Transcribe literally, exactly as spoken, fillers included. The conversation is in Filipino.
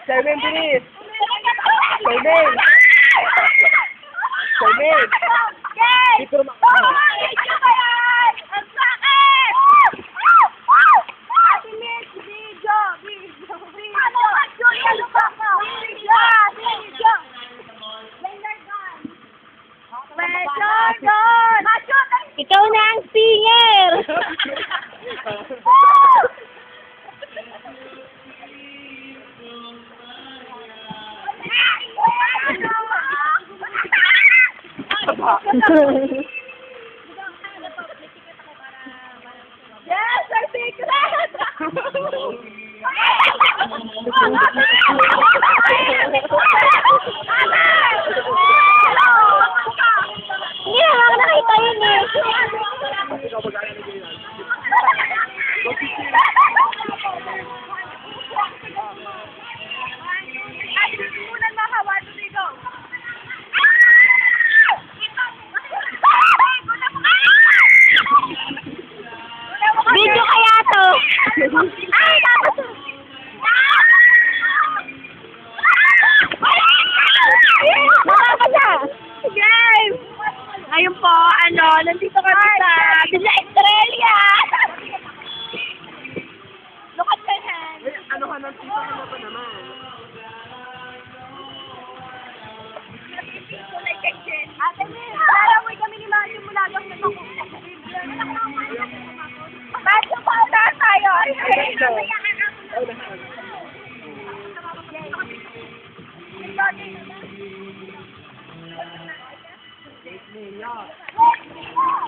Charmaine, bilis! Charmaine! Charmaine! Dito naman. Ito ba yan? Ang sakit! Ate Miss, video! Video! Video! Ano ba? Ano ba? Video! Video! Jordan! Ikaw na ang singer! Yes, our secret! Hindi naman ako nakita yun eh. Video kaya to. Ay, dapat to. Nakakasa. Guys! Ngayon po, ano, nandito kami sa sa Australia! Look at my hand! Eh, ano ka nang tita ka na ba naman? Ate Miss, lalamoy kami ni Mario mula doon na ako. Mario, pauna tayo! Ay, lahat.